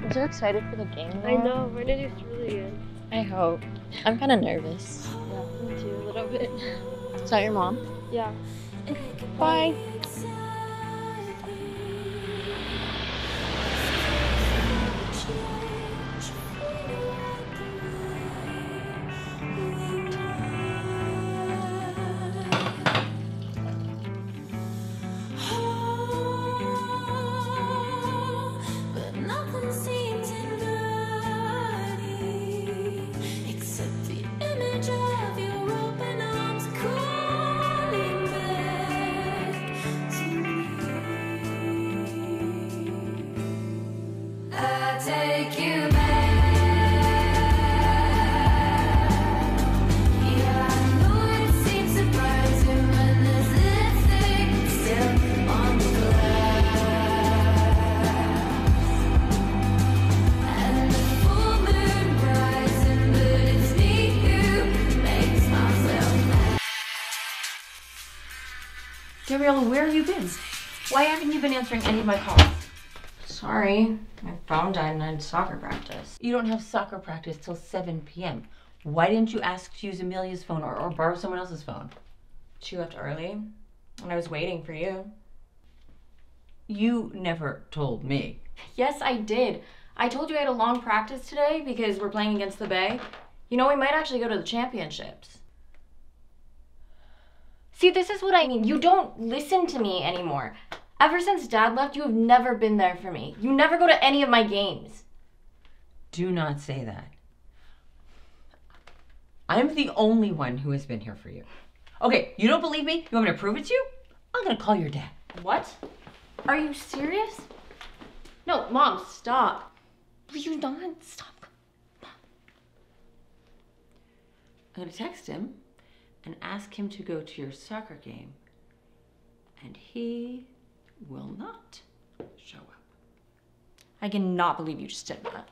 I'm so excited for the game, though. I know, we're gonna do really good. I hope. I'm kind of nervous. Yeah, me too, a little bit. Is that your mom? Yeah. Bye. Take you back. Yeah, I know it seems surprising when there's lipstick still on the glass, and the full moon rising, but it's me who makes myself mad. Gabriella, where have you been? Why haven't you been answering any of my calls? Sorry, my phone died and I had soccer practice. You don't have soccer practice till 7 p.m. Why didn't you ask to use Amelia's phone or borrow someone else's phone? She left early, and I was waiting for you. You never told me. Yes, I did. I told you I had a long practice today because we're playing against the Bay. You know, we might actually go to the championships. See, this is what I mean. You don't listen to me anymore. Ever since Dad left, you have never been there for me. You never go to any of my games. Do not say that. I'm the only one who has been here for you. Okay, you don't believe me? You want me to prove it to you? I'm gonna call your dad. What? Are you serious? No, Mom, stop. Will you not stop? I'm gonna text him and ask him to go to your soccer game. And he will not show up. I cannot believe you just did that.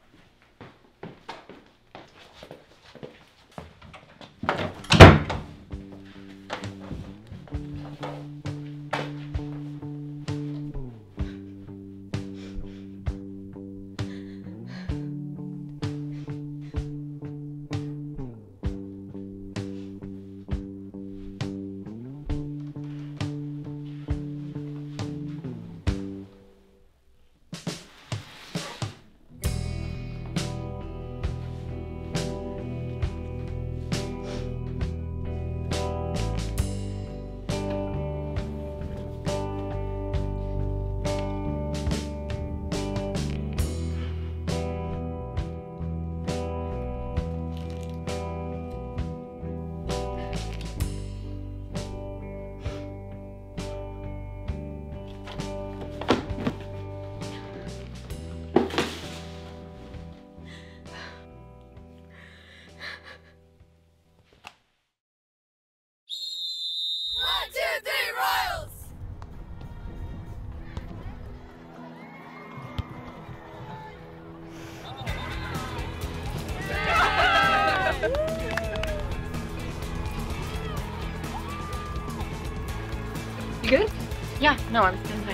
You good? Yeah, no, I'm fine.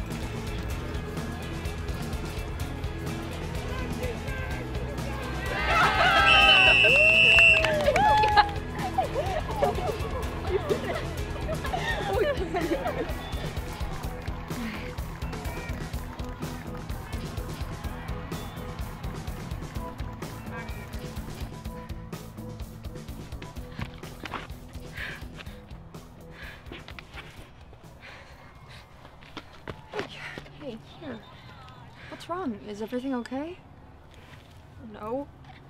Hey, here. What's wrong? Is everything okay? No.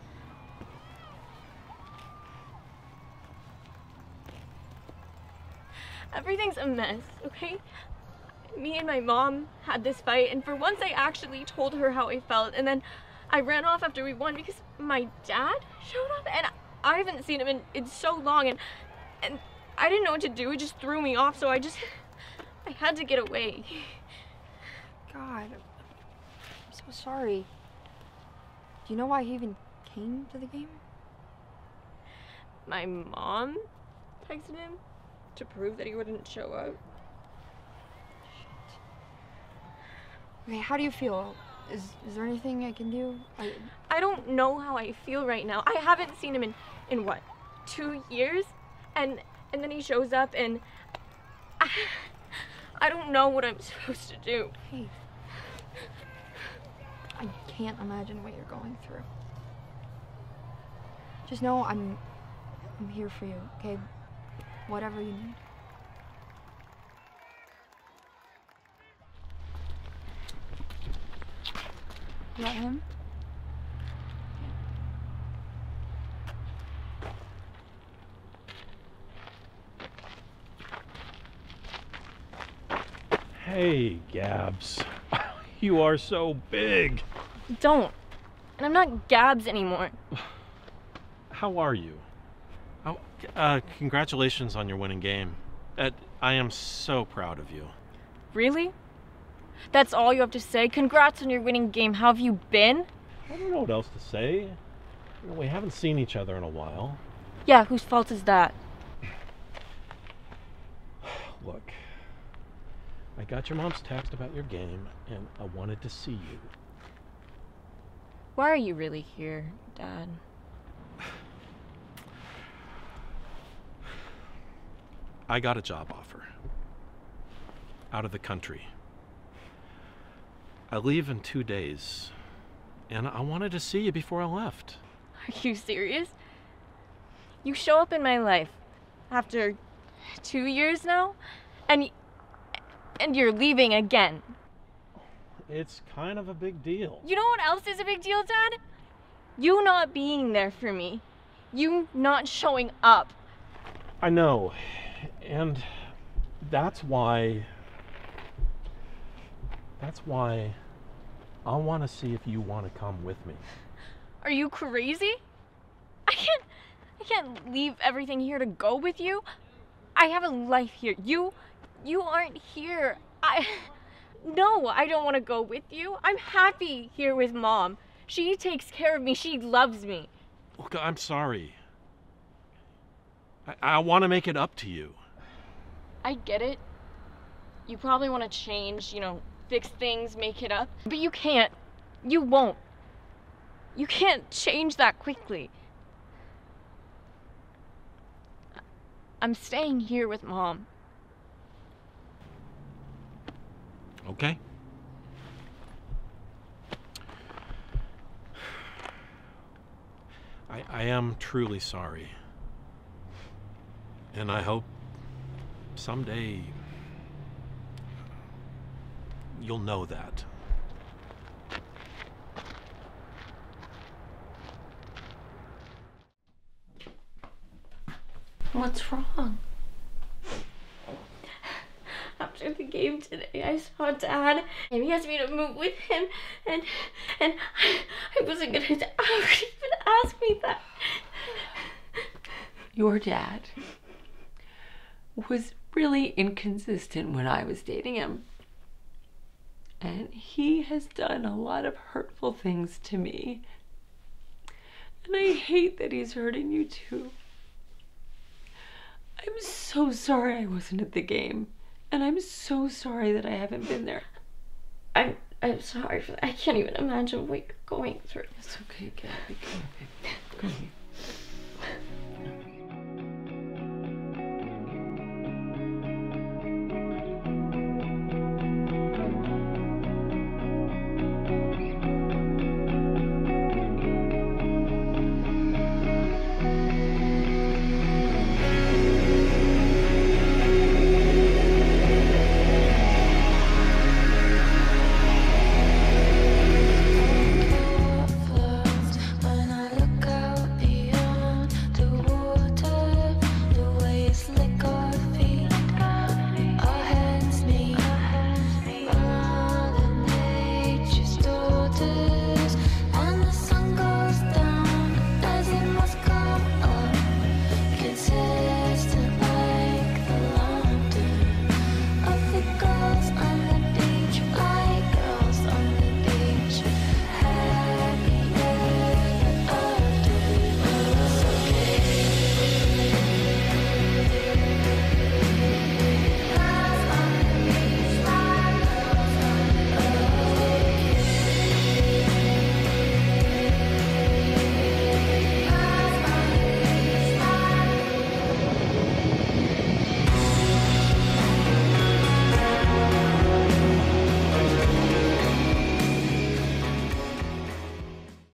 Everything's a mess, okay? Me and my mom had this fight, and for once I actually told her how I felt, and then I ran off after we won because my dad showed up, and I haven't seen him in so long, and I didn't know what to do. It just threw me off, so I had to get away. God, I'm so sorry. Do you know why he even came to the game? My mom texted him to prove that he wouldn't show up. Shit. Okay, how do you feel? Is there anything I can do? I don't know how I feel right now. I haven't seen him in what, 2 years? And then he shows up and I don't know what I'm supposed to do. Hey, I can't imagine what you're going through. Just know I'm here for you, okay? Whatever you need. You want him? Hey, Gabs. You are so big. Don't. And I'm not Gabs anymore. How are you? Oh, congratulations on your winning game. I am so proud of you. Really? That's all you have to say? Congrats on your winning game. How have you been? I don't know what else to say. We haven't seen each other in a while. Yeah, whose fault is that? Look, I got your mom's text about your game, and I wanted to see you. Why are you really here, Dad? I got a job offer. Out of the country. I leave in 2 days, and I wanted to see you before I left. Are you serious? You show up in my life after 2 years now, and you're leaving again. It's kind of a big deal. You know what else is a big deal, Dad? You not being there for me. You not showing up. I know, and that's why I want to see if you want to come with me. Are you crazy? I can't leave everything here to go with you. I have a life here. You aren't here. No, I don't want to go with you. I'm happy here with Mom. She takes care of me. She loves me. Look, I'm sorry. I want to make it up to you. I get it. You probably want to change, fix things, make it up. But you can't. You won't. You can't change that quickly. I'm staying here with Mom. Okay. I am truly sorry. And I hope someday you'll know that. What's wrong? After the game today, I saw Dad, and he asked me to move with him, and I wasn't gonna even ask me that. Your dad was really inconsistent when I was dating him. And he has done a lot of hurtful things to me. And I hate that he's hurting you too. I'm so sorry I wasn't at the game. And I'm so sorry that I haven't been there. I'm sorry for that. I can't even imagine what you're going through. It's okay, Gabby. Come here, baby. Come here.